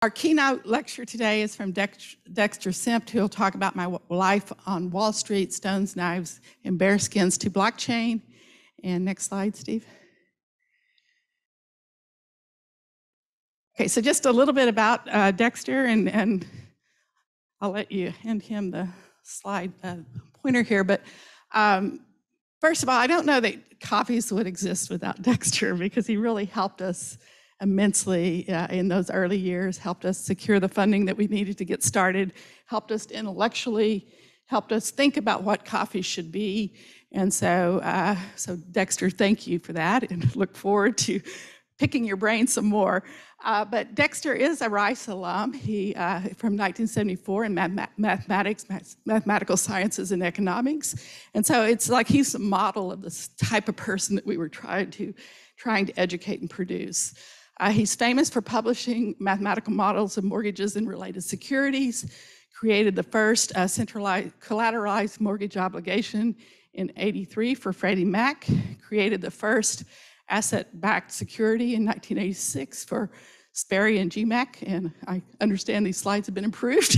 Our keynote lecture today is from Dexter Senft, who will talk about my life on Wall Street, stones, knives, and bearskins to blockchain. And next slide, Steve. Okay, so just a little bit about Dexter, and I'll let you hand him the slide pointer here. But first of all, I don't know that coffees would exist without Dexter, because he really helped us immensely in those early years, helped us secure the funding that we needed to get started, helped us intellectually, helped us think about what coffee should be. And so Dexter, thank you for that, and look forward to picking your brain some more. But Dexter is a Rice alum. He from 1974 in mathematics, mathematical sciences, and economics. And so it's like he's a model of this type of person that we were trying to educate and produce. He's famous for publishing mathematical models of mortgages and related securities, created the first centralized collateralized mortgage obligation in '83 for Freddie Mac, created the first asset-backed security in 1986 for Sperry and GMAC, and I understand these slides have been improved.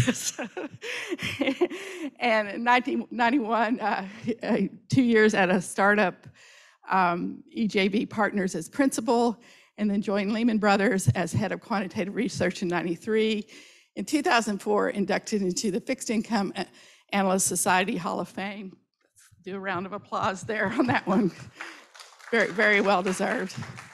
And in 1991, 2 years at a startup, EJB Partners as principal, and then joined Lehman Brothers as head of quantitative research in '93. In 2004, inducted into the Fixed Income Analyst Society Hall of Fame. Let's do a round of applause there on that one. Very, very well deserved.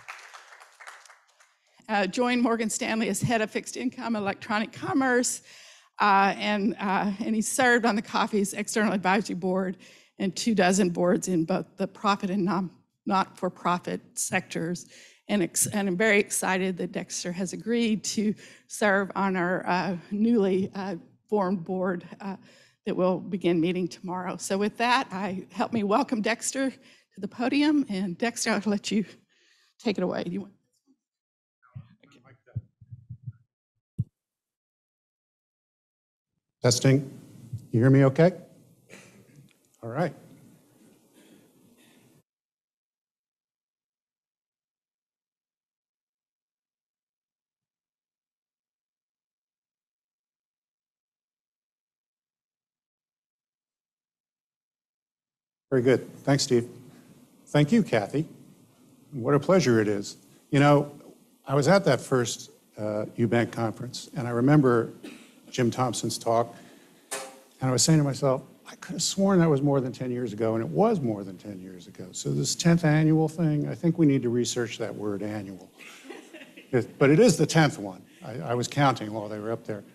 Joined Morgan Stanley as head of fixed income electronic commerce, and he served on the Coffee's external advisory board and 24 boards in both the profit and not-for-profit sectors. And I'm very excited that Dexter has agreed to serve on our newly formed board that will begin meeting tomorrow. So with that, help me welcome Dexter to the podium. And Dexter, I'll let you take it away. Do you want? Testing. You hear me okay? All right. Very good. Thanks, Steve. Thank you, Kathy. What a pleasure it is. You know, I was at that first UBank conference, and I remember Jim Thompson's talk, and I was saying to myself, I could have sworn that was more than 10 years ago, and it was more than 10 years ago. So this 10th annual thing, I think we need to research that word annual. But it is the 10th one. I was counting while they were up there.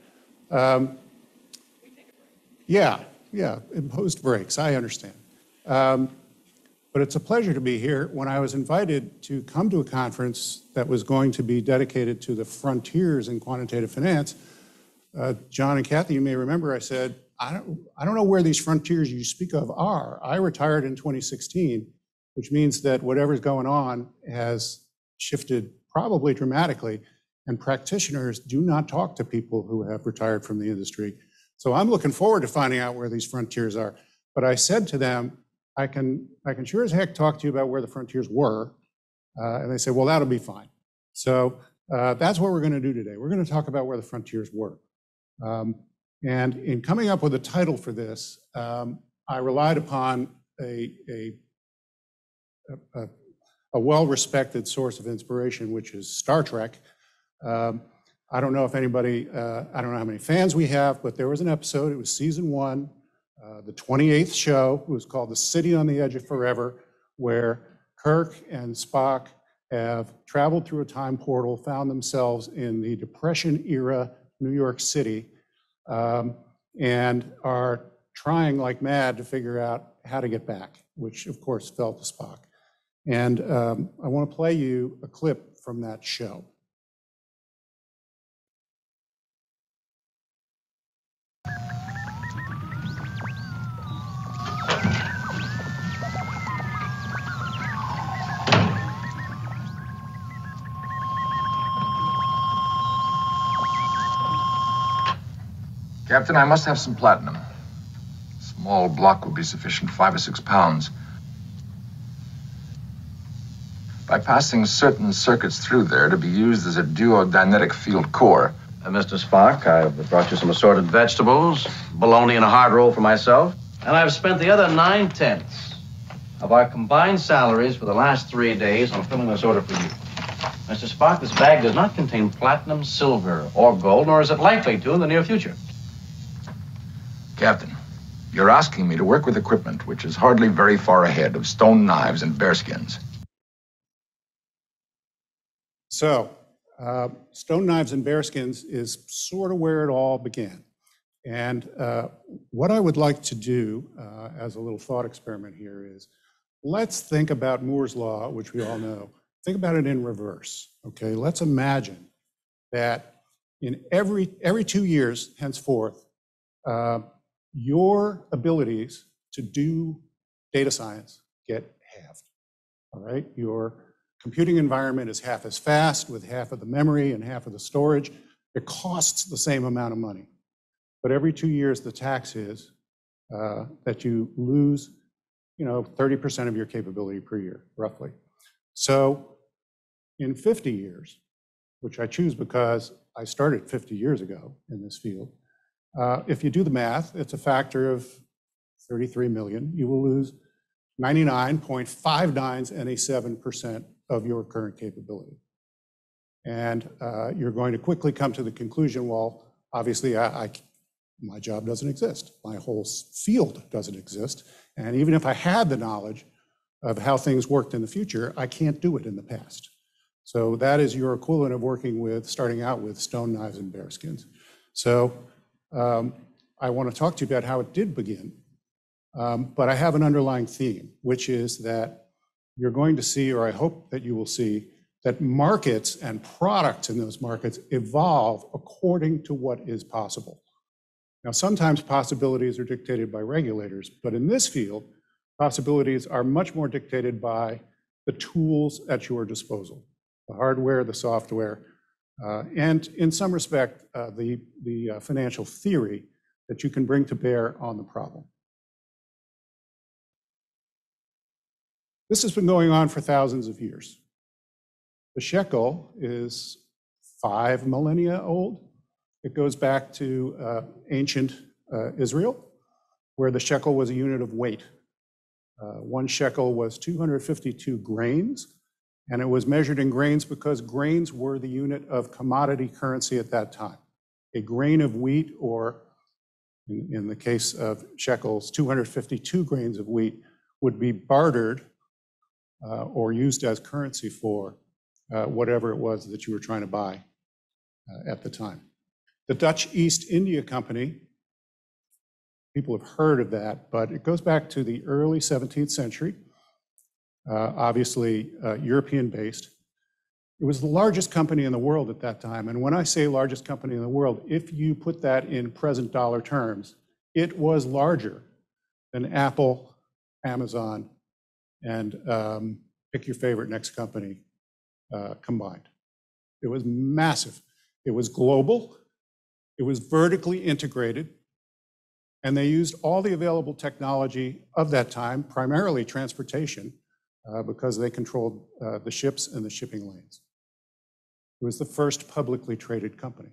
Yeah, imposed breaks, I understand. But it's a pleasure to be here. When I was invited to come to a conference that was going to be dedicated to the frontiers in quantitative finance, John and Kathy, you may remember, I said, I don't know where these frontiers you speak of are. I retired in 2016, which means that whatever's going on has shifted probably dramatically, and practitioners do not talk to people who have retired from the industry. So I'm looking forward to finding out where these frontiers are. But I said to them, I can sure as heck talk to you about where the frontiers were. And they said, well, that'll be fine. So that's what we're going to do today. We're going to talk about where the frontiers were. And in coming up with a title for this, I relied upon a well-respected source of inspiration, which is Star Trek. I don't know if anybody, I don't know how many fans we have, but there was an episode, it was season 1, the 28th show. It was called The City on the Edge of Forever, where Kirk and Spock have traveled through a time portal, found themselves in the Depression era New York City, and are trying like mad to figure out how to get back, which of course fell to Spock. And I want to play you a clip from that show. Captain, I must have some platinum. A small block would be sufficient, 5 or 6 pounds. By passing certain circuits through there to be used as a duodynamic field core, Mr. Spock, I've brought you some assorted vegetables, bologna and a hard roll for myself, and I've spent the other 9/10 of our combined salaries for the last 3 days on filling this order for you. Mr. Spock, this bag does not contain platinum, silver, or gold, nor is it likely to in the near future. Captain, you're asking me to work with equipment which is hardly very far ahead of stone knives and bearskins. So, stone knives and bearskins is sort of where it all began. And what I would like to do as a little thought experiment here is, let's think about Moore's Law, which we all know. Think about it in reverse, okay? Let's imagine that in every 2 years henceforth, your abilities to do data science get halved, all right? Your computing environment is half as fast with half of the memory and half of the storage. It costs the same amount of money. But every 2 years, the tax is that you lose, 30% of your capability per year, roughly. So in 50 years, which I choose because I started 50 years ago in this field, if you do the math, it's a factor of 33 million. You will lose 99.59% of your current capability. And you're going to quickly come to the conclusion, well, obviously my job doesn't exist. My whole field doesn't exist. And even if I had the knowledge of how things worked in the future, I can't do it in the past. So that is your equivalent of starting out with stone knives and bearskins. So I want to talk to you about how it did begin. But I have an underlying theme, which is that you're going to see, or I hope that you will see, that markets and products in those markets evolve according to what is possible. Now, sometimes possibilities are dictated by regulators, but in this field, possibilities are much more dictated by the tools at your disposal, the hardware, the software, and in some respect, the financial theory that you can bring to bear on the problem. This has been going on for thousands of years. The shekel is 5 millennia old. It goes back to ancient Israel, where the shekel was a unit of weight. 1 shekel was 252 grains, and it was measured in grains because grains were the unit of commodity currency at that time. A grain of wheat, or in the case of shekels, 252 grains of wheat would be bartered or used as currency for whatever it was that you were trying to buy at the time. The Dutch East India Company, people have heard of that, but it goes back to the early 17th century, obviously European-based. It was the largest company in the world at that time. And when I say largest company in the world, if you put that in present dollar terms, it was larger than Apple, Amazon, and pick your favorite next company combined. It was massive. It was global. It was vertically integrated. And they used all the available technology of that time, primarily transportation, because they controlled the ships and the shipping lanes. It was the first publicly traded company.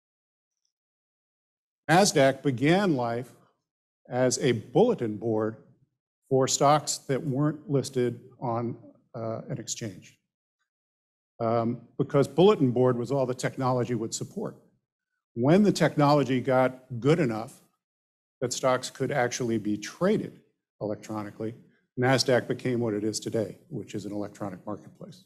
NASDAQ began life as a bulletin board for stocks that weren't listed on an exchange, because bulletin board was all the technology would support. When the technology got good enough that stocks could actually be traded electronically, NASDAQ became what it is today, which is an electronic marketplace.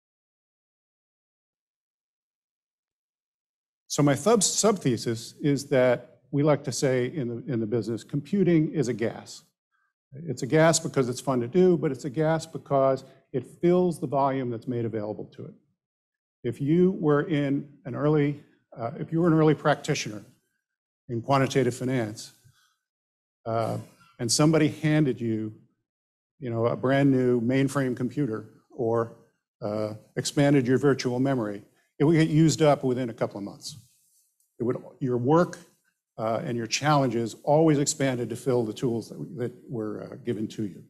So my sub-thesis is that we like to say in the business, computing is a gas. It's a gas because it's fun to do, but it's a gas because it fills the volume that's made available to it. If you were an early practitioner in quantitative finance, and somebody handed you, a brand new mainframe computer or expanded your virtual memory, it would get used up within a couple of months. Your work and your challenges always expanded to fill the tools that were given to you.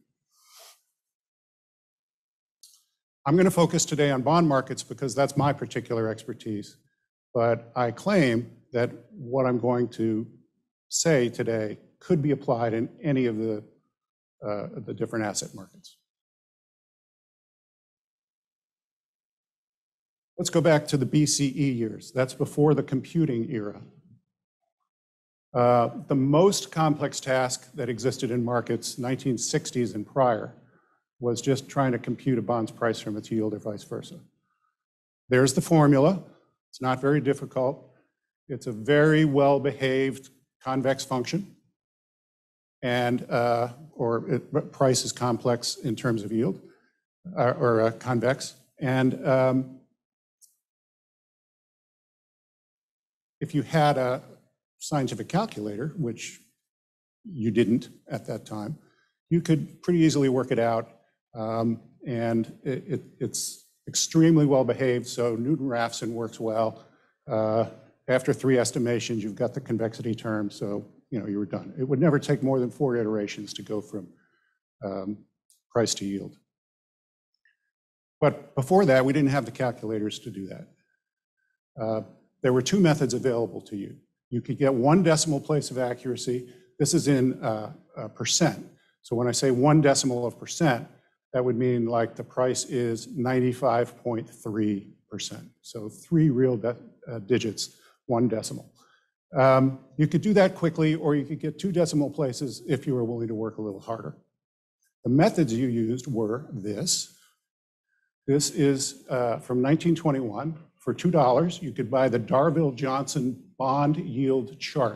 I'm going to focus today on bond markets because that's my particular expertise. but I claim that what I'm going to say today could be applied in any of the different asset markets. Let's go back to the BCE years. That's before the computing era. The most complex task that existed in markets, 1960s and prior, was just trying to compute a bond's price from its yield or vice versa. There's the formula. It's not very difficult. It's a very well-behaved convex function, and price is complex in terms of yield, or convex. And if you had a scientific calculator, which you didn't at that time, you could pretty easily work it out. And it's extremely well behaved, so Newton-Raphson works well. After 3 estimations, you've got the convexity term, so you were done. It would never take more than 4 iterations to go from price to yield. But before that, we didn't have the calculators to do that. There were 2 methods available to you. You could get 1 decimal place of accuracy. This is in percent. So when I say 1 decimal of percent, that would mean like the price is 95.3%. So 3 real digits, 1 decimal. You could do that quickly, or you could get 2 decimal places if you were willing to work a little harder. The methods you used were this. This is from 1921. For $2, you could buy the Darville-Johnson bond yield chart.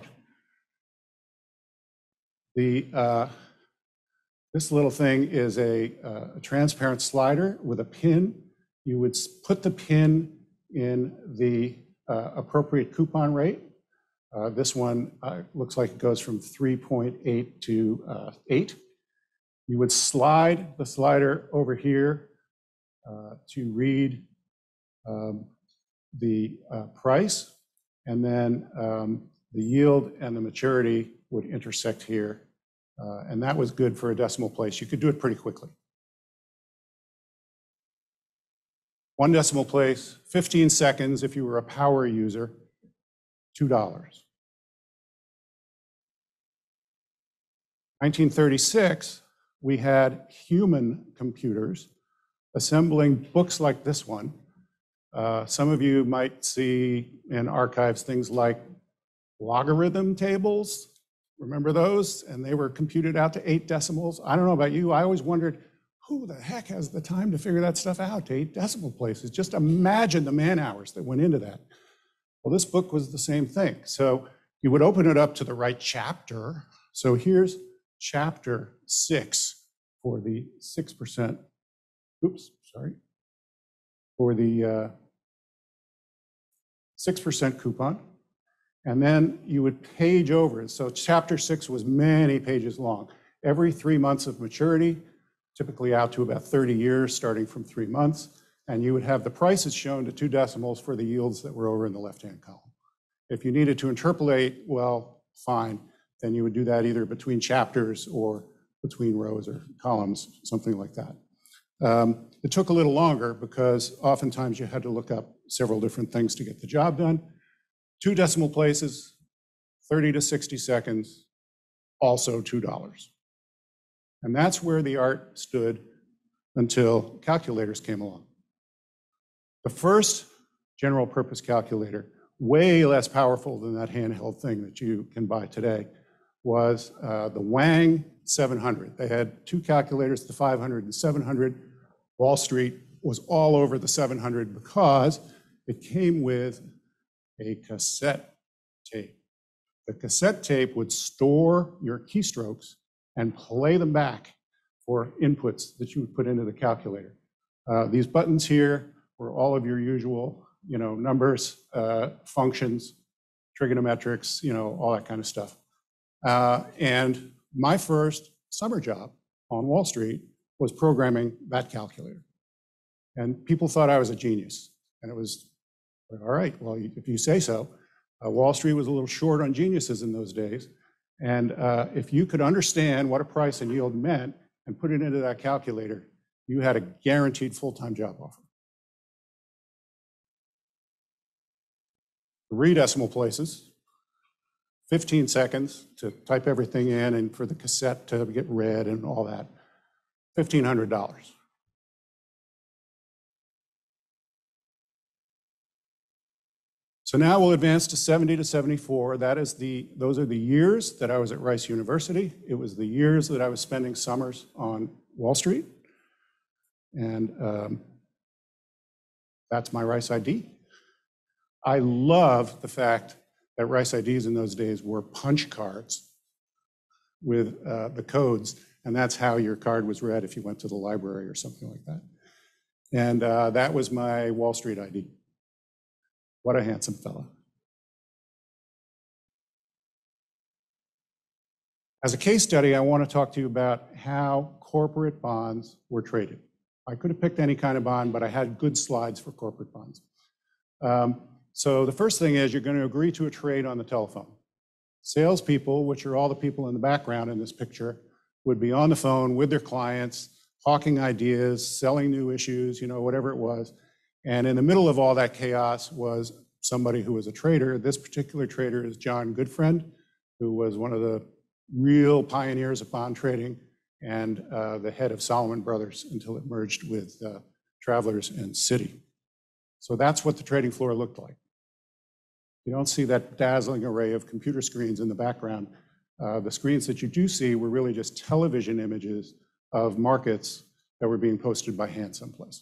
This little thing is a transparent slider with a pin. You would put the pin in the appropriate coupon rate. This one looks like it goes from 3.8 to 8. You would slide the slider over here to read the price, and then the yield and the maturity would intersect here. And that was good for a decimal place. You could do it pretty quickly. 1 decimal place, 15 seconds if you were a power user, $2. 1936, we had human computers assembling books like this one. Some of you might see in archives things like logarithm tables. Remember those? And they were computed out to 8 decimals. I don't know about you. I always wondered, who the heck has the time to figure that stuff out to 8 decimal places? Just imagine the man hours that went into that. Well, this book was the same thing. So you would open it up to the right chapter. So here's chapter 6 for the 6%. Oops, sorry. For the 6% coupon. And then you would page over it. So chapter 6 was many pages long. Every 3 months of maturity, typically out to about 30 years, starting from 3 months. And you would have the prices shown to 2 decimals for the yields that were over in the left-hand column. If you needed to interpolate, well, fine. Then you would do that either between chapters or between rows or columns, something like that. It took a little longer because oftentimes you had to look up several different things to get the job done. 2 decimal places, 30 to 60 seconds, also $2. And that's where the art stood until calculators came along. The first general purpose calculator, way less powerful than that handheld thing that you can buy today, was the Wang 700. They had 2 calculators, the 500 and 700. Wall Street was all over the 700 because it came with a cassette tape. The cassette tape would store your keystrokes and play them back for inputs that you would put into the calculator. These buttons here were all of your usual, numbers, functions, trigonometrics, all that kind of stuff. And my first summer job on Wall Street was programming that calculator. And people thought I was a genius. And it was, all right, well, if you say so. Wall Street was a little short on geniuses in those days. And if you could understand what a price and yield meant and put it into that calculator, you had a guaranteed full-time job offer. 3 decimal places, 15 seconds to type everything in and for the cassette to get read and all that, $1,500. So now we'll advance to 70 to 74. Those are the years that I was at Rice University. It was the years that I was spending summers on Wall Street. And that's my Rice ID. I love the fact that Rice IDs in those days were punch cards with the codes, and that's how your card was read if you went to the library or something like that. And that was my Wall Street ID. What a handsome fella. As a case study, I want to talk to you about how corporate bonds were traded. I could have picked any kind of bond, but I had good slides for corporate bonds. So the first thing is you're going to agree to a trade on the telephone. Salespeople, which are all the people in the background in this picture, would be on the phone with their clients, hawking ideas, selling new issues, whatever it was. And in the middle of all that chaos was somebody who was a trader. This particular trader is John Goodfriend, who was one of the real pioneers of bond trading and the head of Salomon Brothers until it merged with Travelers and Citi. So that's what the trading floor looked like. You don't see that dazzling array of computer screens in the background. The screens that you do see were really just television images of markets that were being posted by hand someplace.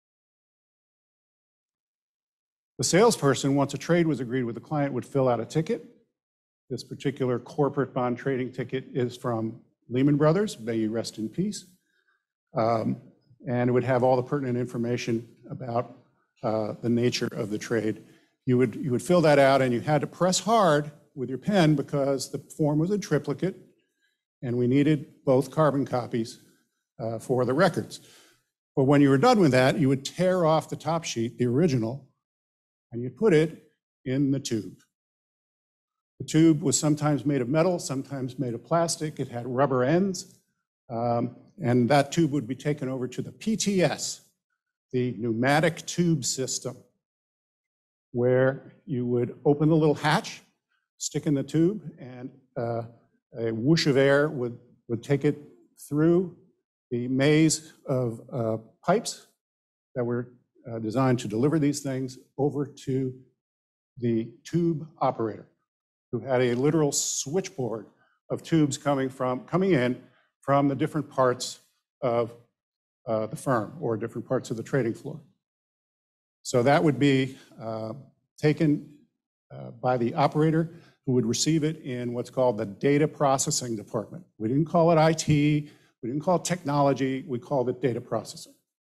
The salesperson, once a trade was agreed with the client, would fill out a ticket. This particular corporate bond trading ticket is from Lehman Brothers, may you rest in peace. And it would have all the pertinent information about the nature of the trade. You would fill that out, and you had to press hard with your pen because the form was a triplicate, and we needed both carbon copies for the records. But when you were done with that, you would tear off the top sheet, the original, and you put it in the tube. The tube was sometimes made of metal, sometimes made of plastic. It had rubber ends, and that tube would be taken over to the PTS, the pneumatic tube system, where you would open the little hatch, stick in the tube, and a whoosh of air would take it through the maze of pipes that were designed to deliver these things over to the tube operator, who had a literal switchboard of tubes coming in from the different parts of the firm or different parts of the trading floor. So that would be taken by the operator, who would receive it in what's called the data processing department. We didn't call it IT, we didn't call it technology, we called it data processing.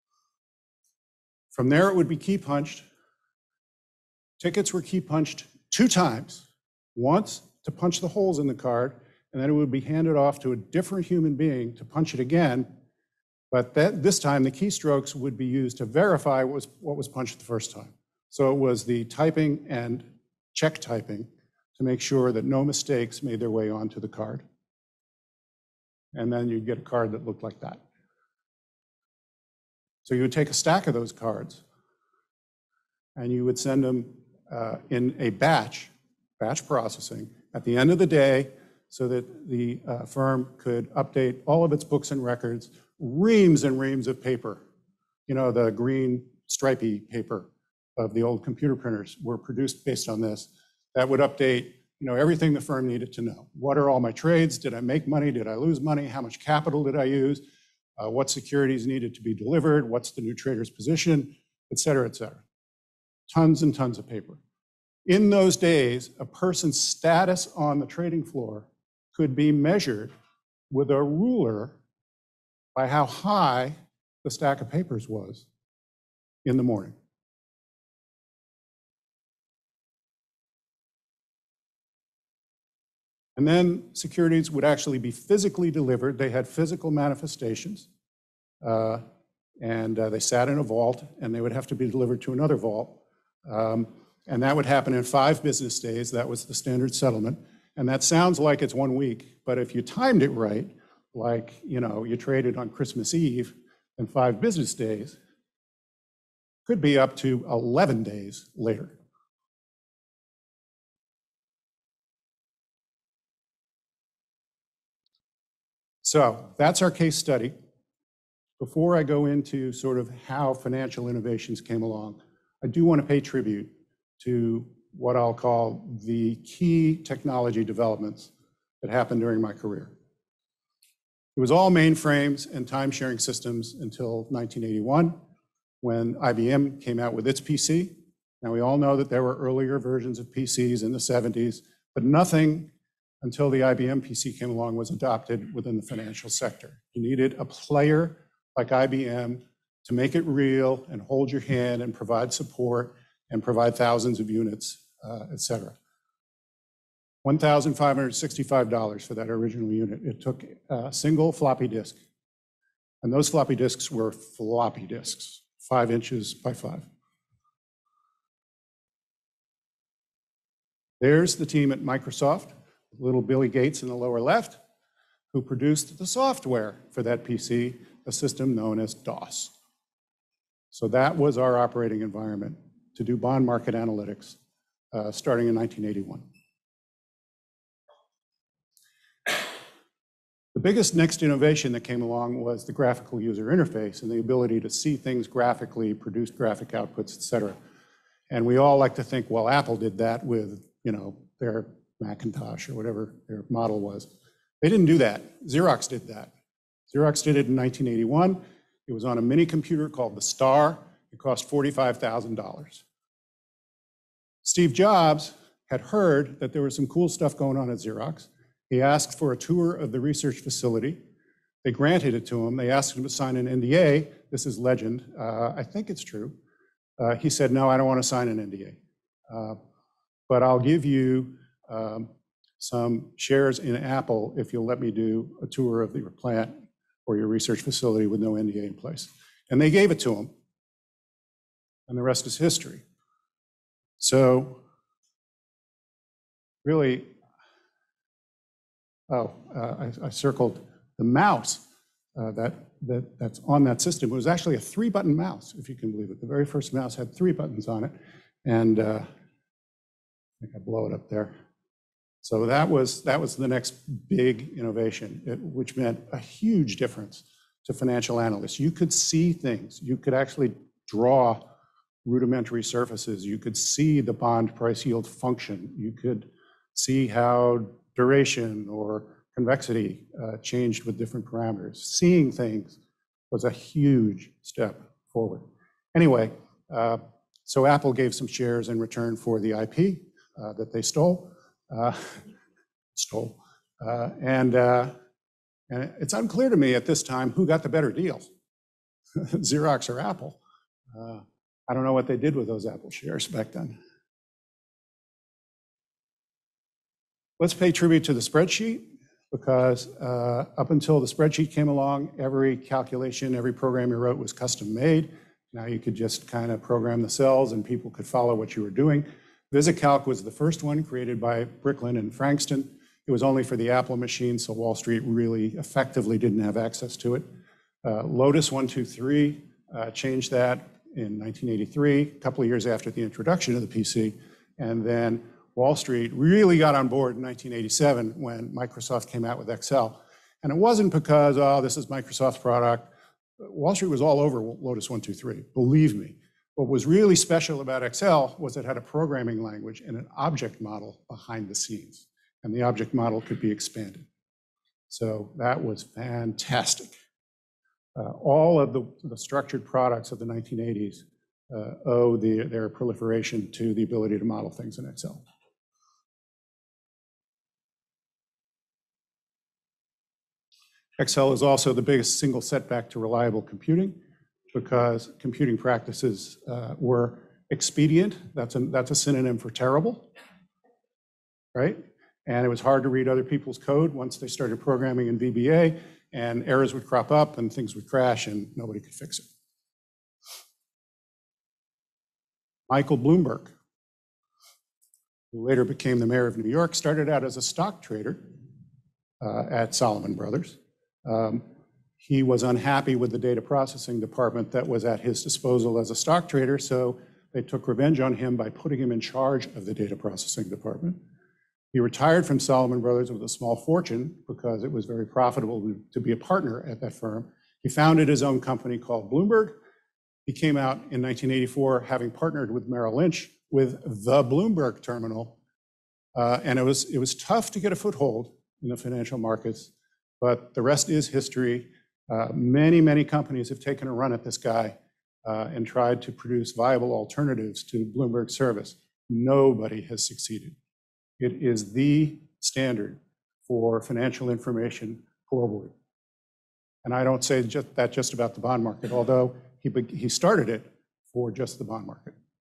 From there, it would be key punched. Tickets were key punched 2 times. Once to punch the holes in the card, and then it would be handed off to a different human being to punch it again. But this time, the keystrokes would be used to verify what was punched the first time. So it was the typing and check typing to make sure that no mistakes made their way onto the card. And then you'd get a card that looked like that. So you would take a stack of those cards, and you would send them in a batch processing at the end of the day, so that the firm could update all of its books and records, reams and reams of paper. The green stripy paper of the old computer printers were produced based on this. That would update everything the firm needed to know. What are all my trades? Did I make money? Did I lose money? How much capital did I use? What securities needed to be delivered? What's the new trader's position? Et cetera, et cetera. Tons and tons of paper. In those days, a person's status on the trading floor could be measured with a ruler by how high the stack of papers was in the morning. And then securities would actually be physically delivered. They had physical manifestations, and they sat in a vault, and they would have to be delivered to another vault. And that would happen in 5 business days. That was the standard settlement. And that sounds like it's 1 week, but if you timed it right, like you traded on Christmas Eve and 5 business days, could be up to 11 days later. So that's our case study. Before I go into sort of how financial innovations came along, I do want to pay tribute to what I'll call the key technology developments that happened during my career. It was all mainframes and time-sharing systems until 1981, when IBM came out with its PC. Now, we all know that there were earlier versions of PCs in the 70s, but nothing until the IBM PC came along was adopted within the financial sector. You needed a player like IBM to make it real and hold your hand and provide support and provide thousands of units, et cetera. $1,565 for that original unit. It took a single floppy disk. And those floppy disks were floppy disks, 5 inches by 5. There's the team at Microsoft, little Billy Gates in the lower left, who produced the software for that PC, a system known as DOS. So that was our operating environment to do bond market analytics starting in 1981. The biggest next innovation that came along was the graphical user interface and the ability to see things graphically, produce graphic outputs, et cetera. And we all like to think, well, Apple did that with, their Macintosh or whatever their model was. They didn't do that. Xerox did that. Xerox did it in 1981. It was on a mini computer called the Star. It cost $45,000. Steve Jobs had heard that there was some cool stuff going on at Xerox. He asked for a tour of the research facility. They granted it to him. They asked him to sign an NDA. This is legend. I think it's true. He said, no, I don't want to sign an NDA. But I'll give you some shares in Apple if you'll let me do a tour of your plant or your research facility with no NDA in place. And they gave it to him. And the rest is history. So really, I circled the mouse that's on that system. It was actually a 3-button mouse, if you can believe it. The very first mouse had 3 buttons on it. And I think I blow it up there. So that was the next big innovation, which meant a huge difference to financial analysts. You could see things. You could actually draw rudimentary surfaces. You could see the bond price yield function. You could see how duration or convexity changed with different parameters. Seeing things was a huge step forward. Anyway, so Apple gave some shares in return for the IP that they stole. And it's unclear to me at this time who got the better deal, Xerox or Apple. I don't know what they did with those Apple shares back then. Let's pay tribute to the spreadsheet, because up until the spreadsheet came along, every calculation, every program you wrote was custom made. Now you could just kind of program the cells and people could follow what you were doing. VisiCalc was the first one created by Bricklin and Frankston. It was only for the Apple machine, so Wall Street really effectively didn't have access to it. Lotus 123 changed that in 1983, a couple of years after the introduction of the PC. And then Wall Street really got on board in 1987 when Microsoft came out with Excel. And it wasn't because, oh, this is Microsoft's product. Wall Street was all over Lotus 123, believe me. What was really special about Excel was it had a programming language and an object model behind the scenes. And the object model could be expanded. So that was fantastic. All of the structured products of the 1980s owe their proliferation to the ability to model things in Excel. Excel is also the biggest single setback to reliable computing, because computing practices were expedient. That's a synonym for terrible, right? And it was hard to read other people's code once they started programming in VBA, and errors would crop up and things would crash and nobody could fix it. Michael Bloomberg, who later became the mayor of New York, started out as a stock trader at Salomon Brothers. He was unhappy with the data processing department that was at his disposal as a stock trader, so they took revenge on him by putting him in charge of the data processing department. He retired from Salomon Brothers with a small fortune because it was very profitable to be a partner at that firm. He founded his own company called Bloomberg. He came out in 1984 having partnered with Merrill Lynch with the Bloomberg terminal. And it was tough to get a foothold in the financial markets, but the rest is history. Many companies have taken a run at this guy and tried to produce viable alternatives to Bloomberg service. Nobody has succeeded. It is the standard for financial information globally. And I don't say just about the bond market, although he started it for just the bond market.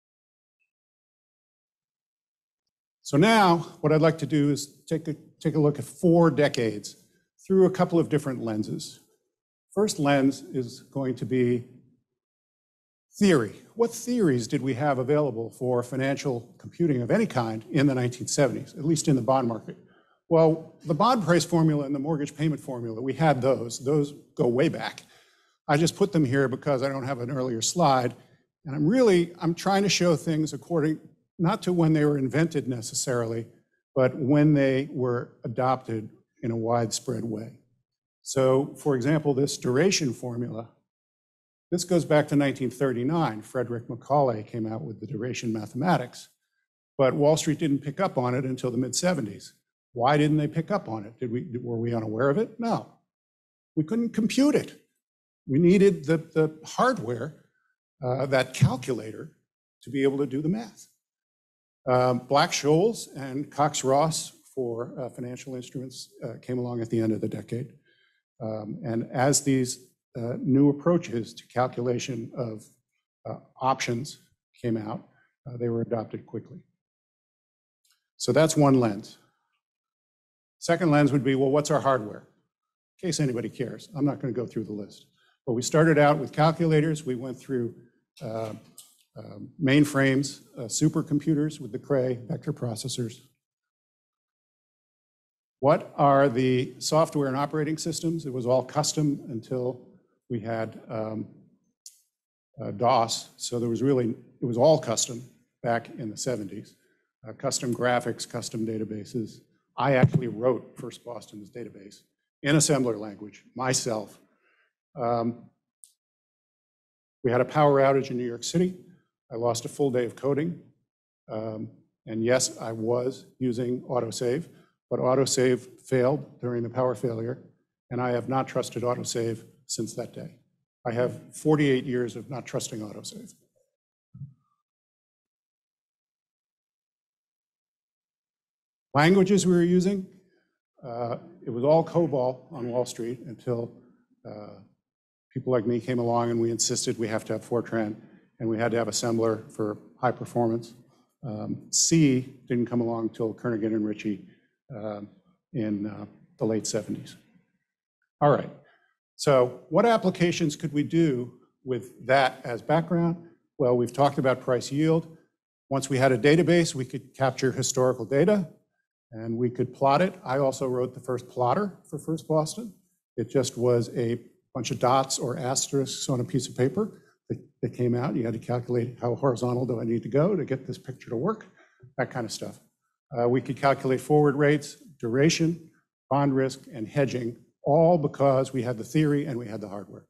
So now what I'd like to do is take a look at 4 decades through a couple of different lenses. First lens is going to be theory. What theories did we have available for financial computing of any kind in the 1970s, at least in the bond market? Well, the bond price formula and the mortgage payment formula, we had those. Those go way back. I just put them here because I don't have an earlier slide. And I'm trying to show things according, not to when they were invented necessarily, but when they were adopted in a widespread way. So, for example, this duration formula, this goes back to 1939. Frederick Macaulay came out with the duration mathematics, but Wall Street didn't pick up on it until the mid-70s. Why didn't they pick up on it? Were we unaware of it? No. We couldn't compute it. We needed the hardware, that calculator, to be able to do the math. Black-Scholes and Cox-Ross for financial instruments came along at the end of the decade. And as these new approaches to calculation of options came out, they were adopted quickly. So that's one lens. Second lens would be, well, what's our hardware? In case anybody cares, I'm not going to go through the list. But we started out with calculators. We went through mainframes, supercomputers with the Cray vector processors. What are the software and operating systems? It was all custom until we had DOS. So it was all custom back in the 70s. Custom graphics, custom databases. I actually wrote First Boston's database in assembler language, myself. We had a power outage in New York City. I lost a full day of coding. And yes, I was using autosave, but autosave failed during the power failure, and I have not trusted autosave since that day. I have 48 years of not trusting autosave. Languages we were using, it was all COBOL on Wall Street until people like me came along and we insisted we have to have Fortran and we had to have assembler for high performance. C didn't come along until Kernighan and Ritchie in the late 70s. All right, so what applications could we do with that as background? Well, we've talked about price yield. Once we had a database, we could capture historical data and we could plot it. I also wrote the first plotter for First Boston. It just was a bunch of dots or asterisks on a piece of paper that came out. You had to calculate how horizontal do I need to go to get this picture to work, that kind of stuff. We could calculate forward rates, duration, bond risk, and hedging, all because we had the theory and we had the hardware.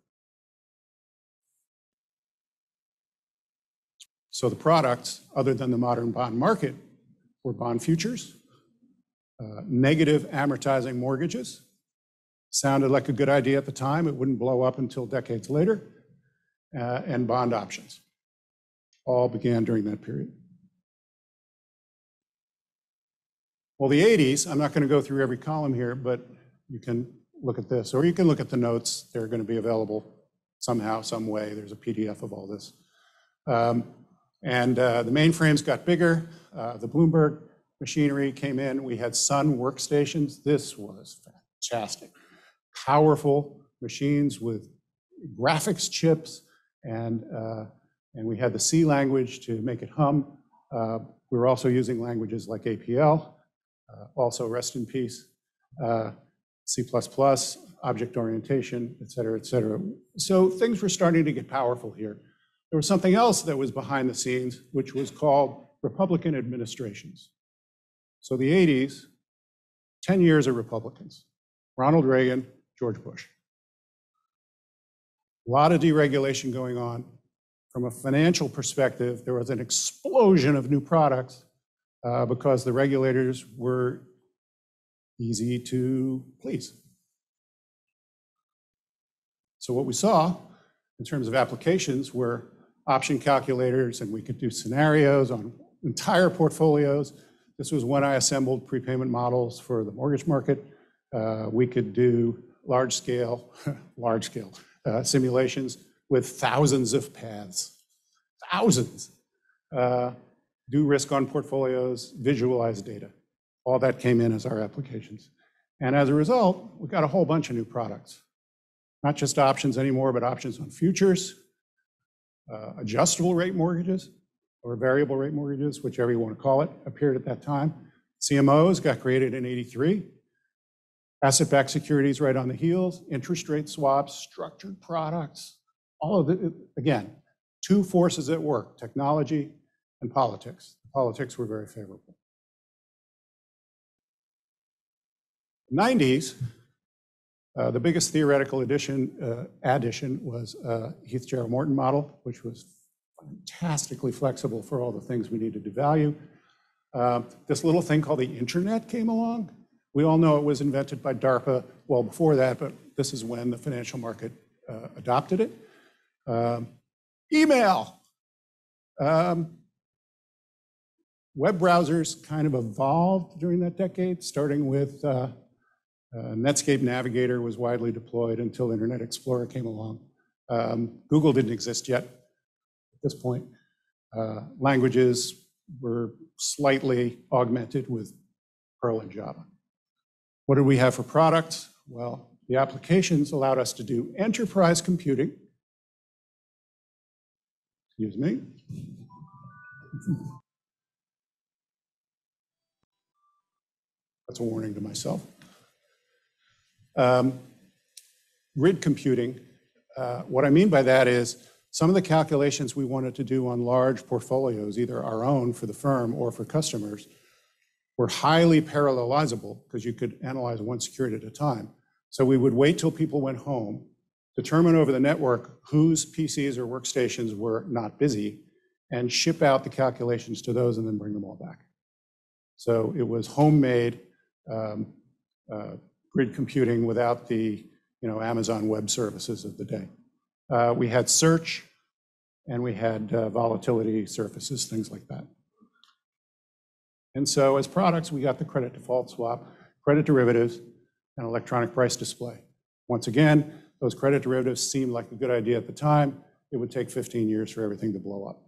So the products, other than the modern bond market, were bond futures, negative amortizing mortgages. Sounded like a good idea at the time. It wouldn't blow up until decades later. And bond options. All began during that period. Well, the 80s, I'm not going to go through every column here, but you can look at this, or you can look at the notes. They're going to be available somehow, some way. There's a PDF of all this. The mainframes got bigger. The Bloomberg machinery came in. We had Sun workstations. This was fantastic. Powerful machines with graphics chips, and we had the C language to make it hum. We were also using languages like APL, also rest in peace, C++, object orientation, et cetera, et cetera. So things were starting to get powerful here. There was something else that was behind the scenes, which was called Republican administrations. So the 80s, 10 years of Republicans. Ronald Reagan, George Bush. A lot of deregulation going on. From a financial perspective, there was an explosion of new products because the regulators were easy to please. So what we saw in terms of applications were option calculators, and we could do scenarios on entire portfolios. This was when I assembled prepayment models for the mortgage market. We could do large-scale simulations with thousands of paths, thousands. Do risk on portfolios, visualize data. All that came in as our applications. And as a result, we got a whole bunch of new products. Not just options anymore, but options on futures, adjustable rate mortgages, or variable rate mortgages, whichever you want to call it, appeared at that time. CMOs got created in '83. Asset-backed securities right on the heels, interest rate swaps, structured products, all of it. Again, two forces at work, technology and politics. Politics were very favorable. 90s, the biggest theoretical addition was Heath Gerald Morton model, which was fantastically flexible for all the things we needed to value. This little thing called the internet came along. We all know it was invented by DARPA well before that, but this is when the financial market adopted it. Email. Web browsers kind of evolved during that decade, starting with Netscape Navigator was widely deployed until Internet Explorer came along. Google didn't exist yet at this point. Languages were slightly augmented with Perl and Java. What did we have for products? Well, the applications allowed us to do enterprise computing. Excuse me. That's a warning to myself. Grid computing. What I mean by that is some of the calculations we wanted to do on large portfolios, either our own for the firm or for customers, were highly parallelizable because you could analyze one security at a time. So we would wait till people went home, determine over the network whose PCs or workstations were not busy, and ship out the calculations to those and then bring them all back. So it was homemade grid computing without the Amazon Web Services of the day. We had search, and we had volatility surfaces, things like that. And so as products, we got the credit default swap, credit derivatives, and electronic price display. Once again, those credit derivatives seemed like a good idea at the time. It would take 15 years for everything to blow up.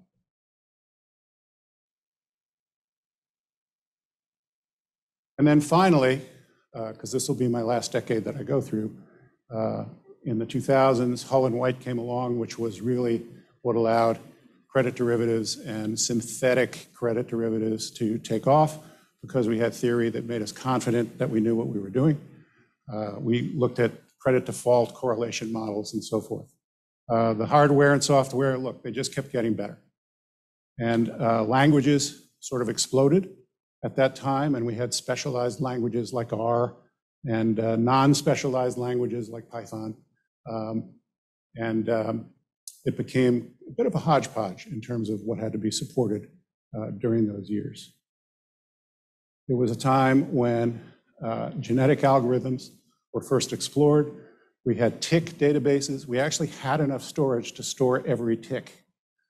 And then finally, because this will be my last decade that I go through, in the 2000s, Hull and White came along, which was really what allowed credit derivatives and synthetic credit derivatives to take off because we had theory that made us confident that we knew what we were doing. We looked at credit default correlation models and so forth. The hardware and software, look, they just kept getting better. And languages sort of exploded at that time, and we had specialized languages like R and non-specialized languages like Python. It became a bit of a hodgepodge in terms of what had to be supported during those years. It was a time when genetic algorithms were first explored. We had tick databases. We actually had enough storage to store every tick.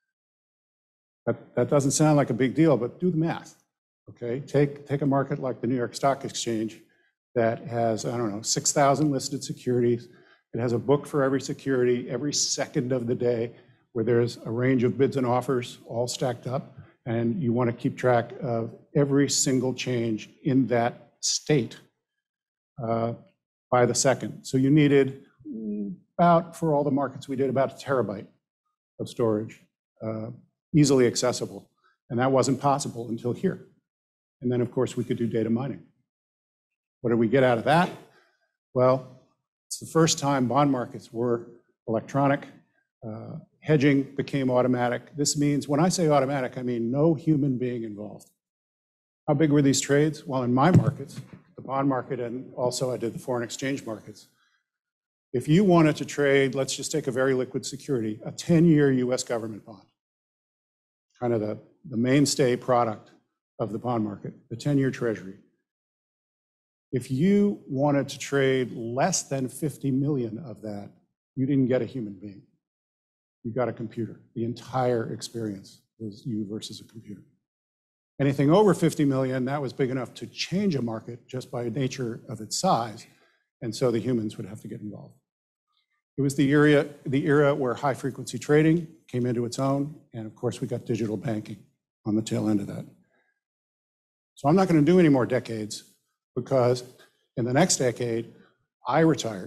That doesn't sound like a big deal, but do the math, okay? Take a market like the New York Stock Exchange that has, 6,000 listed securities. It has a book for every security every second of the day where there's a range of bids and offers all stacked up, and you want to keep track of every single change in that state by the second. So you needed for all the markets we did, about a terabyte of storage, easily accessible. And that wasn't possible until here. And then, of course, we could do data mining. What did we get out of that? Well, it's the first time bond markets were electronic. Hedging became automatic. This means, when I say automatic, I mean no human being involved. How big were these trades? Well, in my markets, the bond market, and also I did the foreign exchange markets. If you wanted to trade, let's just take a very liquid security, a 10-year US government bond, kind of the mainstay product of the bond market, the 10-year treasury. If you wanted to trade less than 50 million of that, you didn't get a human being. You got a computer. The entire experience was you versus a computer. Anything over 50 million, that was big enough to change a market just by nature of its size, and so the humans would have to get involved. It was the era where high-frequency trading came into its own, and of course we got digital banking on the tail end of that. So I'm not going to do any more decades, because in the next decade, I retired.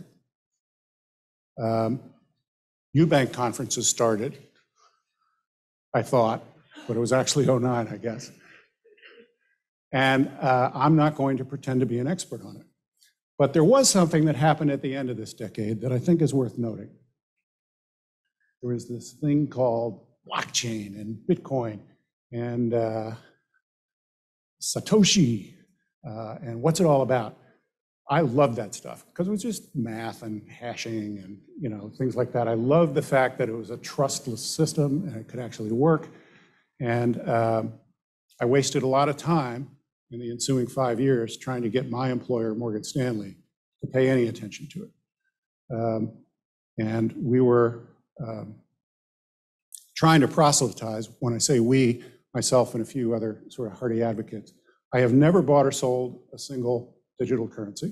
Eubank conferences started, I thought, but it was actually '09, I guess. And I'm not going to pretend to be an expert on it. But there was something that happened at the end of this decade that I think is worth noting. There was this thing called blockchain and Bitcoin and Satoshi, and what's it all about? I love that stuff because it was just math and hashing and things like that. I love the fact that it was a trustless system and it could actually work. And I wasted a lot of time in the ensuing 5 years trying to get my employer, Morgan Stanley, to pay any attention to it. And we were trying to proselytize. When I say we, myself and a few other sort of hardy advocates. I have never bought or sold a single digital currency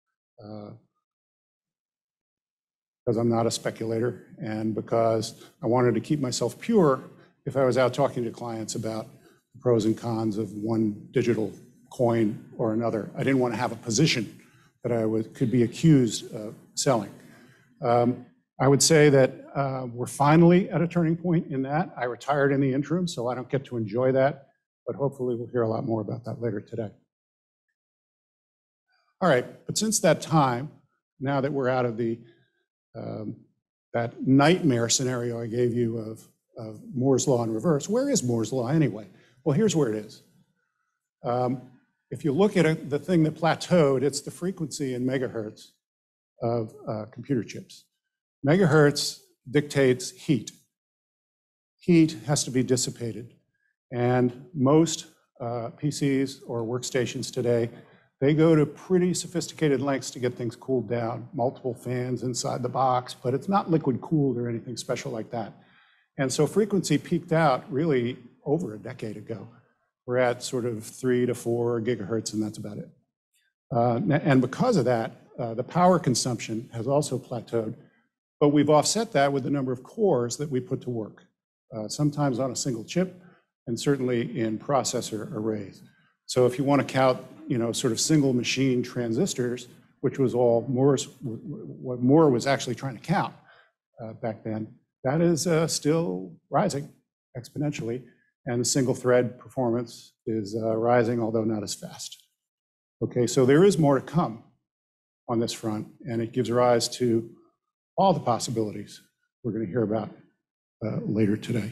because I'm not a speculator and because I wanted to keep myself pure if I was out talking to clients about the pros and cons of one digital coin or another. I didn't want to have a position that I could be accused of selling. I would say that we're finally at a turning point in that. I retired in the interim, so I don't get to enjoy that, but hopefully we'll hear a lot more about that later today. All right, but since that time, now that we're out of that nightmare scenario I gave you of Moore's Law in reverse, where is Moore's Law anyway? Well, here's where it is. If you look at the thing that plateaued, it's the frequency in megahertz of computer chips. Megahertz dictates heat. Heat has to be dissipated. And most PCs or workstations today, they go to pretty sophisticated lengths to get things cooled down, multiple fans inside the box, but it's not liquid cooled or anything special like that. And so frequency peaked out really over a decade ago. We're at sort of 3 to 4 gigahertz, and that's about it. And because of that, the power consumption has also plateaued, but we've offset that with the number of cores that we put to work, sometimes on a single chip, and certainly in processor arrays. So if you want to count, sort of single machine transistors, which was all what Moore was actually trying to count back then, that is still rising exponentially, and single thread performance is rising, although not as fast. Okay, so there is more to come on this front, and it gives rise to all the possibilities we're going to hear about later today.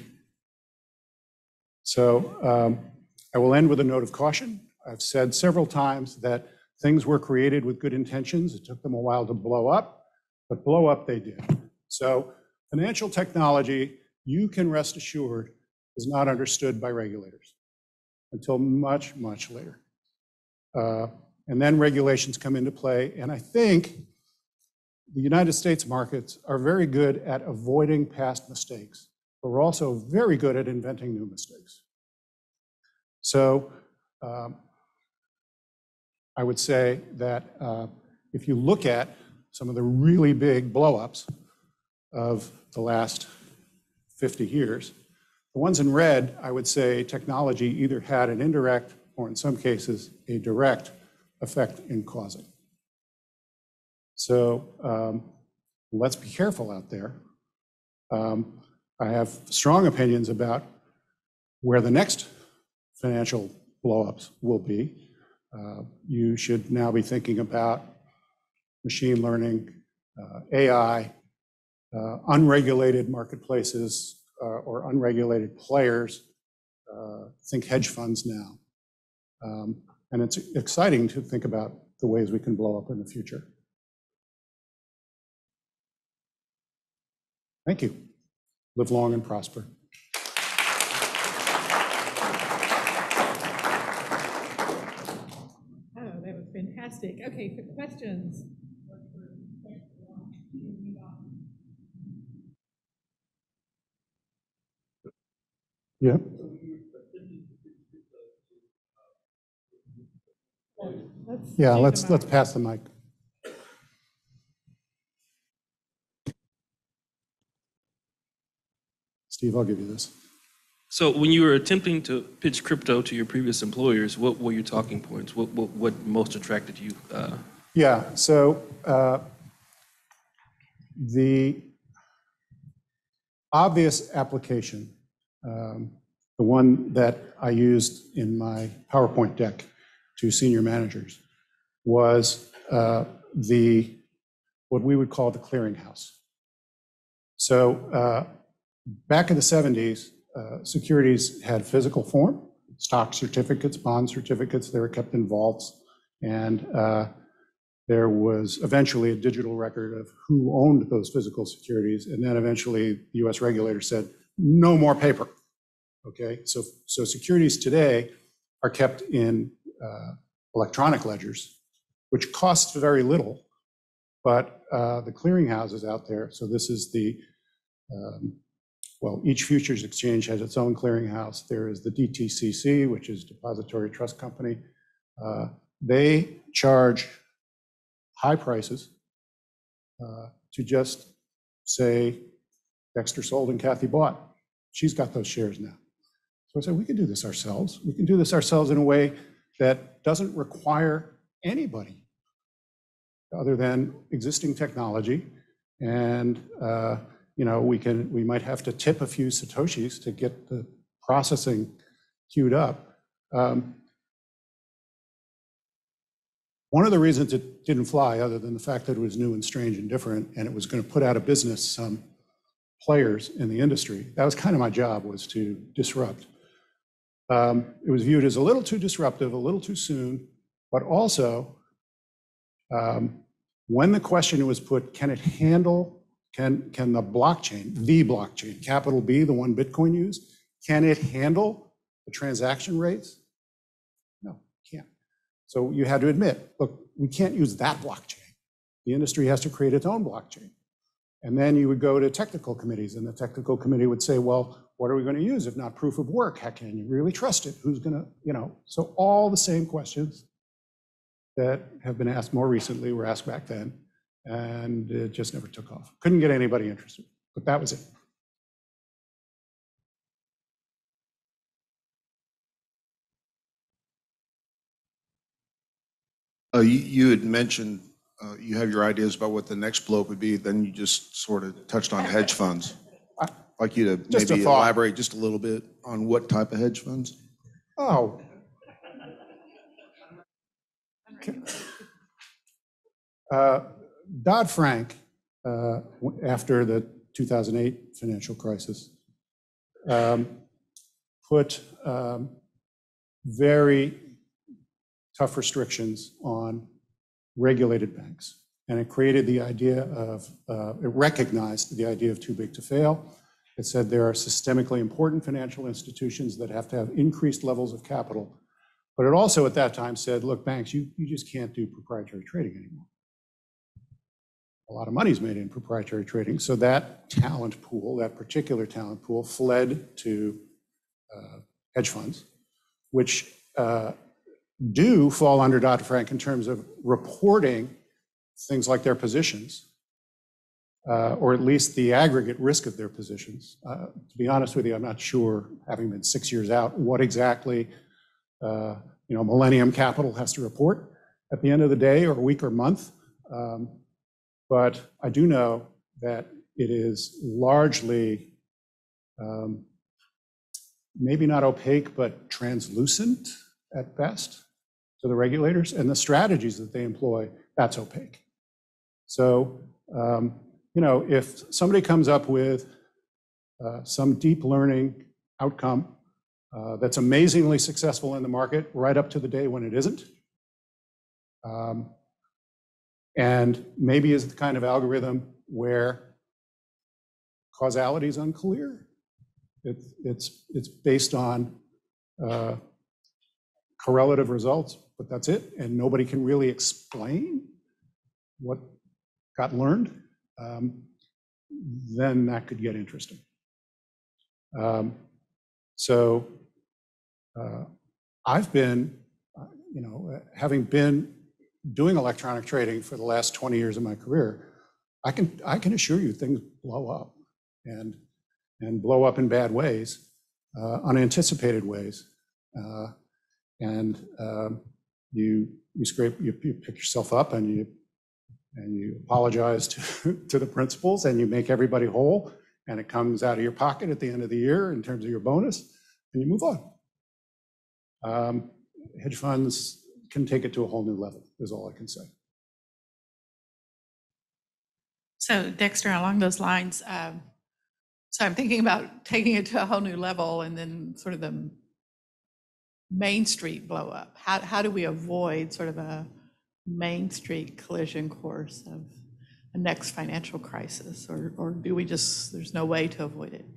So I will end with a note of caution. I've said several times that things were created with good intentions. It took them a while to blow up, but blow up they did. So financial technology, you can rest assured, is not understood by regulators until much, much later. And then regulations come into play, and I think the United States markets are very good at avoiding past mistakes, but we're also very good at inventing new mistakes. So I would say that if you look at some of the really big blowups of the last 50 years, the ones in red, I would say technology either had an indirect or in some cases a direct effect in causing. So let's be careful out there. I have strong opinions about where the next financial blowups will be. You should now be thinking about machine learning, AI, unregulated marketplaces or unregulated players. Think hedge funds now. And it's exciting to think about the ways we can blow up in the future. Thank you. Live long and prosper. Oh, that was fantastic. Okay, for questions. Yeah. Let's pass the mic. Steve, I'll give you this. So when you were attempting to pitch crypto to your previous employers, what were your talking points? What most attracted you? Yeah, so the obvious application, the one that I used in my PowerPoint deck to senior managers, was what we would call the clearinghouse. So back in the 70s, securities had physical form, stock certificates, bond certificates. They were kept in vaults, and there was eventually a digital record of who owned those physical securities, and then eventually the US regulator said, no more paper. Okay, so securities today are kept in electronic ledgers, which costs very little, but the clearinghouses out there, so this is the, well, each futures exchange has its own clearinghouse. There is the DTCC, which is Depository Trust Company. They charge high prices to just say, Dexter sold and Kathy bought. She's got those shares now. So I said, we can do this ourselves. We can do this ourselves in a way that doesn't require anybody other than existing technology. And you know, we might have to tip a few Satoshis to get the processing queued up. One of the reasons it didn't fly, other than the fact that it was new and strange and different, and it was going to put out of business some players in the industry, that was kind of my job, was to disrupt. It was viewed as a little too disruptive, a little too soon, but also when the question was put, can it handle, can the blockchain, capital B, the one Bitcoin used, can it handle the transaction rates? No, it can't. So you had to admit, look, we can't use that blockchain. The industry has to create its own blockchain. And then you would go to technical committees, and the technical committee would say, well, what are we going to use if not proof of work? How can you really trust it? Who's going to, you know? So all the same questions that have been asked more recently were asked back then, and it just never took off. Couldn't get anybody interested, but that was it. You had mentioned you have your ideas about what the next blow would be, then you just sort of touched on hedge funds. I'd like you to maybe elaborate just a little bit on what type of hedge funds. Oh. Okay. Dodd-Frank, after the 2008 financial crisis, put very tough restrictions on regulated banks. And it created the idea of, it recognized the idea of too big to fail. It said there are systemically important financial institutions that have to have increased levels of capital. But it also at that time said, look, banks, you just can't do proprietary trading anymore. A lot of money's made in proprietary trading. So that talent pool, that particular talent pool, fled to hedge funds, which do fall under Dodd-Frank in terms of reporting things like their positions, or at least the aggregate risk of their positions. To be honest with you, I'm not sure, having been 6 years out, what exactly Millennium Capital has to report at the end of the day or week or month. But I do know that it is largely, maybe not opaque, but translucent at best to the regulators, and the strategies that they employ, that's opaque. So, if somebody comes up with some deep learning outcome that's amazingly successful in the market right up to the day when it isn't. And maybe is the kind of algorithm where causality is unclear. It's based on correlative results, but that's it. And nobody can really explain what got learned. Then that could get interesting. So I've been, having been doing electronic trading for the last 20 years of my career, I can assure you things blow up and blow up in bad ways, unanticipated ways. You pick yourself up and you apologize to the principals and you make everybody whole, and it comes out of your pocket at the end of the year in terms of your bonus, and you move on. Hedge funds can take it to a whole new level, is all I can say. So Dexter, along those lines, so I'm thinking about taking it to a whole new level and then sort of the Main Street blow up. How do we avoid sort of a Main Street collision course of a next financial crisis, or do we just, there's no way to avoid it?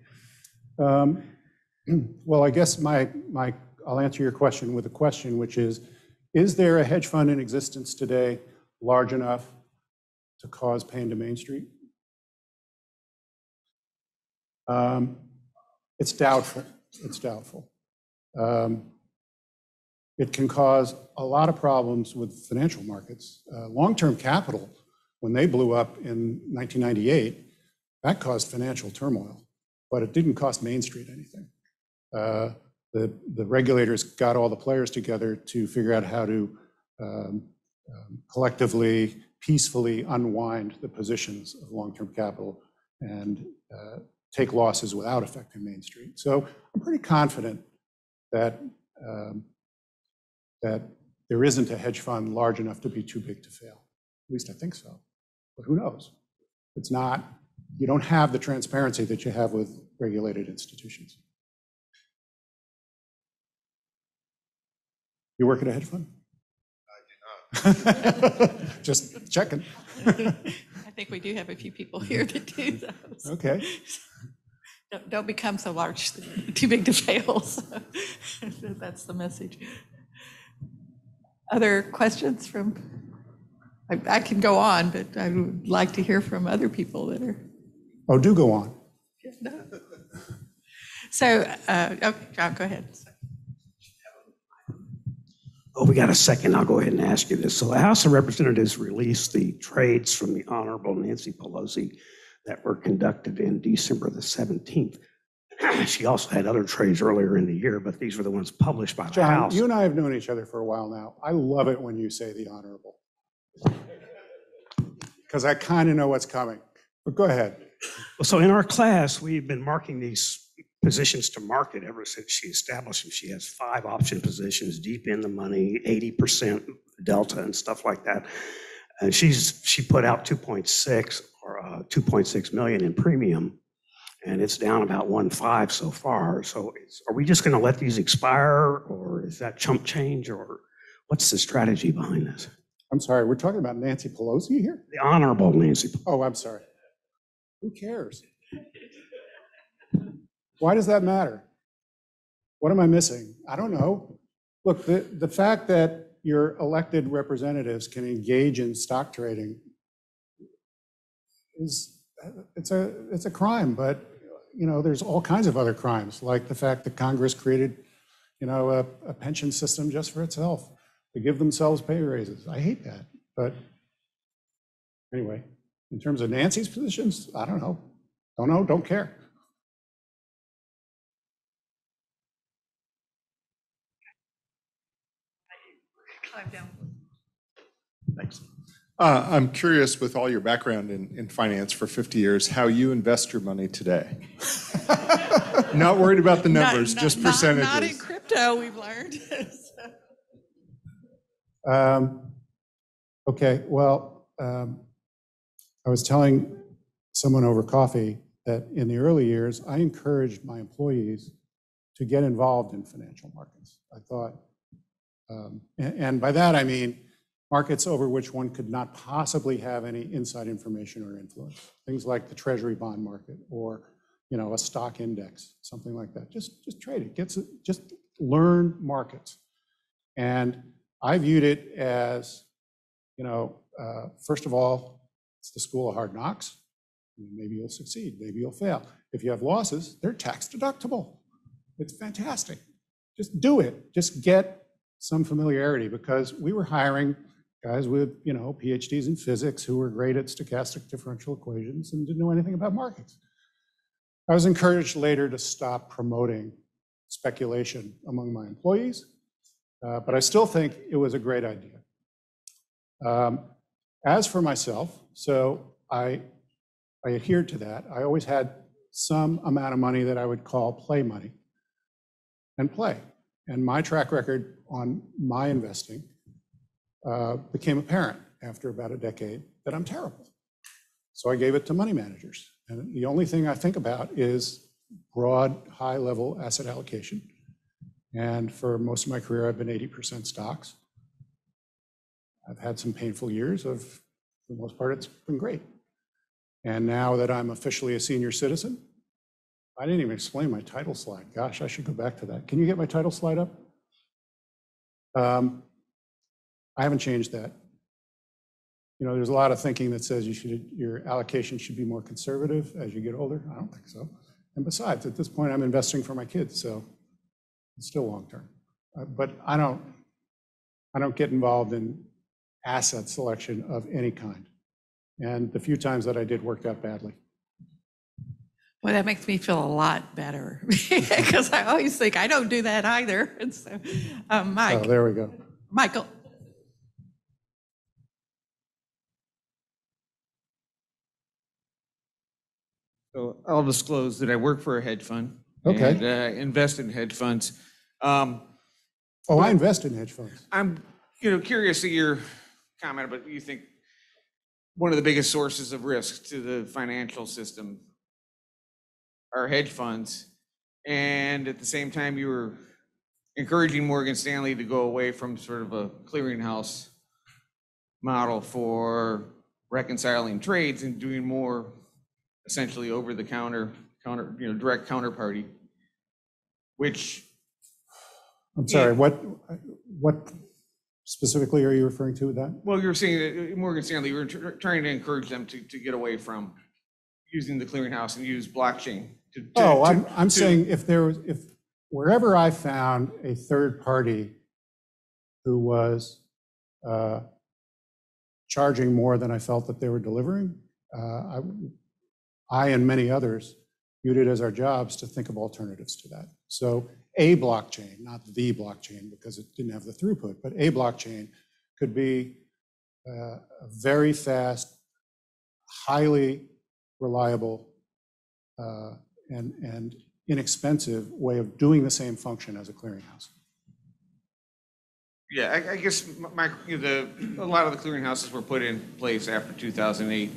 Well, I guess I'll answer your question with a question, which is there a hedge fund in existence today large enough to cause pain to Main Street? It's doubtful. It's doubtful. It can cause a lot of problems with financial markets. Long-term capital, when they blew up in 1998, that caused financial turmoil, but it didn't cost Main Street anything. The regulators got all the players together to figure out how to collectively, peacefully unwind the positions of long-term capital and take losses without affecting Main Street. So I'm pretty confident that there isn't a hedge fund large enough to be too big to fail. At least I think so, but who knows? It's not, you don't have the transparency that you have with regulated institutions. You work at a hedge fund? I do not. Just checking. I think we do have a few people here that do those. Okay. Don't become so large, too big to fail. So that's the message. Other questions from, I can go on, but I would like to hear from other people that are. Oh, do go on. No. So, okay, John, go ahead. Oh, we got a second. I'll go ahead and ask you this. So the House of Representatives released the trades from the Honorable Nancy Pelosi that were conducted in December the 17th. She also had other trades earlier in the year, but these were the ones published by the House. John, you and I have known each other for a while now. I love it when you say the Honorable, because I kind of know what's coming. But go ahead. Well, so in our class, we've been marking these positions to market ever since she established them. She has 5 option positions, deep in the money, 80% delta and stuff like that. And she put out 2.6 or 2.6 million in premium, and it's down about 1.5 so far. So are we just going to let these expire, or is that chump change, or what's the strategy behind this? I'm sorry, we're talking about Nancy Pelosi here? The Honorable Nancy Pelosi. Oh, I'm sorry. Who cares? Why does that matter? What am I missing? I don't know. Look, the fact that your elected representatives can engage in stock trading it's a crime, but there's all kinds of other crimes, like the fact that Congress created a pension system just for itself to give themselves pay raises. I hate that. But anyway, in terms of Nancy's positions, I don't know. Don't know, don't care. Thanks. I'm curious, with all your background in finance for 50 years, how you invest your money today. Not worried about the numbers, just percentages. Not in crypto, we've learned. Okay, well, I was telling someone over coffee that in the early years, I encouraged my employees to get involved in financial markets. I thought, and by that I mean markets over which one could not possibly have any inside information or influence. Things like the treasury bond market or, you know, a stock index, something like that. Just trade it, just learn markets. And I viewed it as, you know, first of all, it's the school of hard knocks. Maybe you'll succeed, maybe you'll fail. If you have losses, they're tax deductible. It's fantastic. Just do it. Just get some familiarity, because we were hiring guys with, you know, PhDs in physics who were great at stochastic differential equations and didn't know anything about markets. I was encouraged later to stop promoting speculation among my employees, but I still think it was a great idea. As for myself, so I adhered to that. I always had some amount of money that I would call play money and play. And my track record on my investing became apparent after about a decade that I'm terrible. So I gave it to money managers. And the only thing I think about is broad, high-level asset allocation. And for most of my career, I've been 80% stocks. I've had some painful years. For the most part, it's been great. And now that I'm officially a senior citizen, I didn't even explain my title slide. Gosh, I should go back to that. Can you get my title slide up? I haven't changed that. You know, there's a lot of thinking that says your allocation should be more conservative as you get older. I don't think so. And besides, at this point, I'm investing for my kids, so it's still long-term. But I don't get involved in asset selection of any kind. And the few times that I did worked out badly. Well, that makes me feel a lot better, because I always think I don't do that either. And so, Mike. Oh, there we go. Michael. So I'll disclose that I work for a hedge fund. Okay. And invest in hedge funds. I invest in hedge funds. I'm, curious to your comment about, you think one of the biggest sources of risk to the financial system are hedge funds, and at the same time you were encouraging Morgan Stanley to go away from sort of a clearinghouse model for reconciling trades and doing more essentially over the counter, direct counterparty, which. I'm sorry, what specifically are you referring to with that? Well, you're saying that Morgan Stanley, we're trying to encourage them to get away from using the clearinghouse and use blockchain. I'm saying if wherever I found a third party who was charging more than I felt that they were delivering, I and many others viewed it as our jobs to think of alternatives to that. So a blockchain, not the blockchain because it didn't have the throughput, but a blockchain could be a very fast, highly reliable, and inexpensive way of doing the same function as a clearinghouse. Yeah, I guess a lot of the clearinghouses were put in place after 2008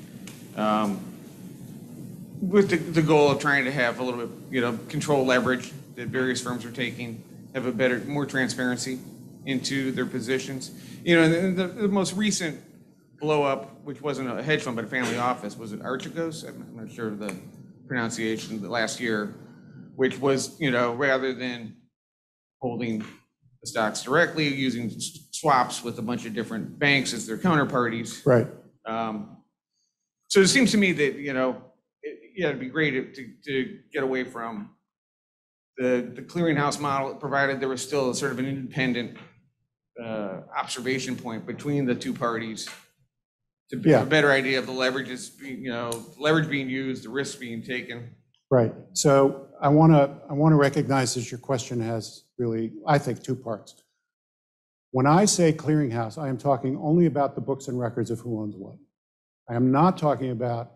with the goal of trying to have a little bit, control leverage that various firms are taking, have a better, more transparency into their positions. And the most recent blow up, which wasn't a hedge fund but a family office, was it Archegos? I'm not sure of the pronunciation, the last year, which was, rather than holding the stocks directly, using swaps with a bunch of different banks as their counterparties. Right. So it seems to me that, it'd be great to get away from the clearinghouse model, provided there was still a sort of an independent observation point between the two parties to have a better idea of the leverages, leverage being used, the risks being taken. Right. So I want to recognize that your question has really, I think, two parts. When I say clearinghouse, I am talking only about the books and records of who owns what. I am not talking about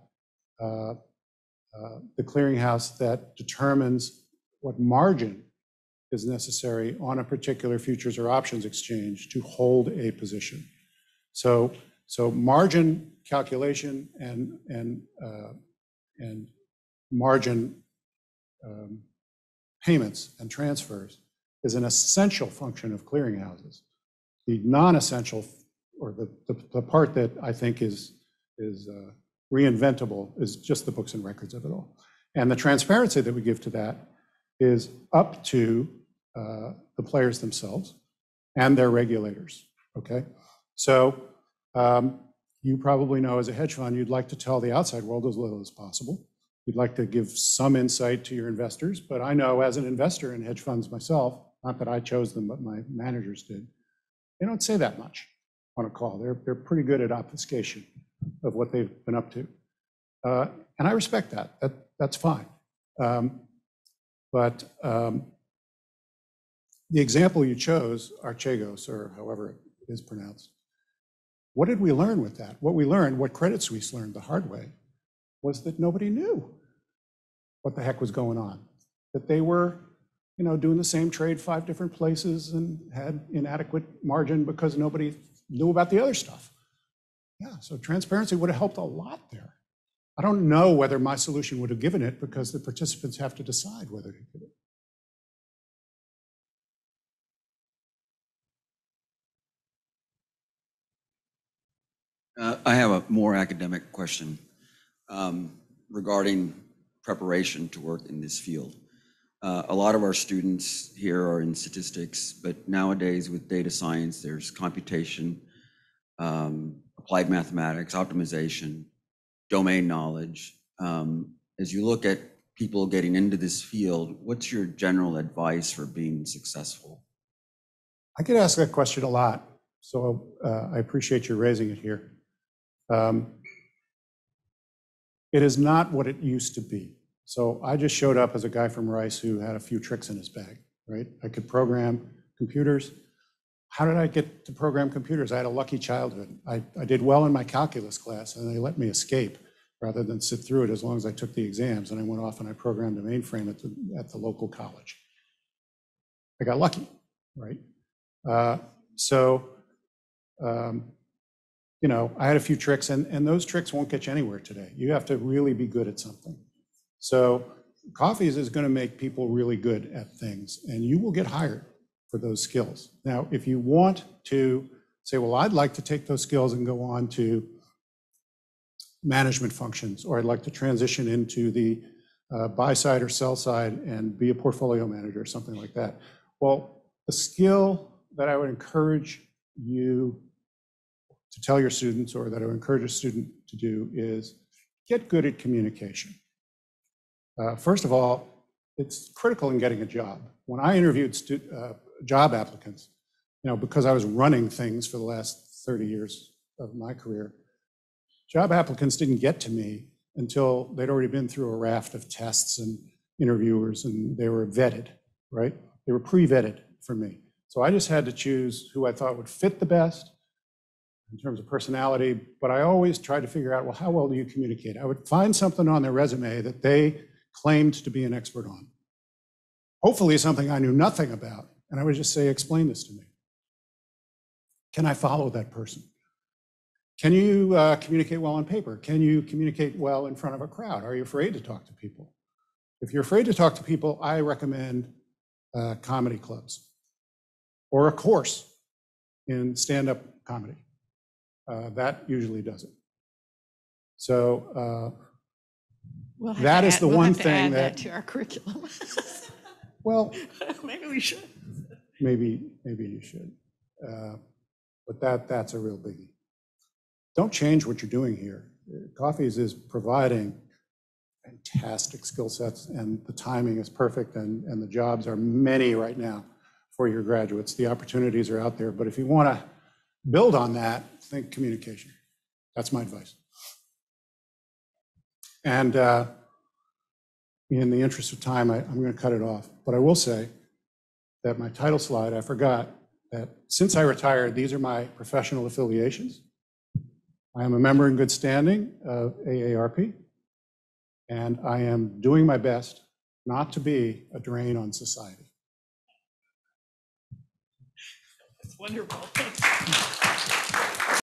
the clearinghouse that determines what margin is necessary on a particular futures or options exchange to hold a position. So margin calculation and margin payments and transfers is an essential function of clearinghouses. The non-essential, or the part that I think is reinventable, is just the books and records of it all. And the transparency that we give to that is up to the players themselves and their regulators, okay? So you probably know as a hedge fund, you'd like to tell the outside world as little as possible. You'd like to give some insight to your investors, but I know as an investor in hedge funds myself, not that I chose them, but my managers did, they don't say that much on a call. They're pretty good at obfuscation of what they've been up to. And I respect that. That's fine. But the example you chose, Archegos, or however it is pronounced, what did we learn with that? What we learned, what Credit Suisse learned the hard way, was that nobody knew what the heck was going on. That they were, doing the same trade 5 different places and had inadequate margin because nobody knew about the other stuff. Yeah, so transparency would have helped a lot there. I don't know whether my solution would have given it because the participants have to decide whether to give it. I have a more academic question regarding preparation to work in this field. A lot of our students here are in statistics, but nowadays with data science, there's computation, applied mathematics, optimization, domain knowledge. As you look at people getting into this field, what's your general advice for being successful? I get asked that question a lot, so I appreciate you raising it here. It is not what it used to be. So I just showed up as a guy from Rice who had a few tricks in his bag, right? I could program computers. How did I get to program computers? I had a lucky childhood. I did well in my calculus class, and they let me escape rather than sit through it as long as I took the exams. And I went off and I programmed a mainframe at the local college. I got lucky, right? I had a few tricks, and those tricks won't get you anywhere today. You have to really be good at something. So Coffees is going to make people really good at things, and you will get hired for those skills. Now, if you want to say, well, I'd like to take those skills and go on to management functions, or I'd like to transition into the buy side or sell side and be a portfolio manager or something like that. Well, the skill that I would encourage you to tell your students, or that I would encourage a student to do, is get good at communication. First of all, it's critical in getting a job. When I interviewed job applicants, because I was running things for the last 30 years of my career, job applicants didn't get to me until they'd already been through a raft of tests and interviewers, and they were vetted, right? They were pre-vetted for me. So I just had to choose who I thought would fit the best in terms of personality, but I always tried to figure out, well, how well do you communicate? I would find something on their resume that they claimed to be an expert on. Hopefully something I knew nothing about, and I would just say, explain this to me. Can I follow that person? Can you communicate well on paper? Can you communicate well in front of a crowd? Are you afraid to talk to people? If you're afraid to talk to people, I recommend comedy clubs or a course in stand-up comedy. That usually does it. So that is the one thing that to our curriculum. Well, maybe we should. Maybe you should. But that's a real biggie. Don't change what you're doing here. Coffees is providing fantastic skill sets, and the timing is perfect, and the jobs are many right now for your graduates. The opportunities are out there, but if you want to build on that, think communication. That's my advice. And in the interest of time, I'm going to cut it off. But I will say that my title slide, I forgot that since I retired, these are my professional affiliations. I am a member in good standing of AARP, and I am doing my best not to be a drain on society. That's wonderful.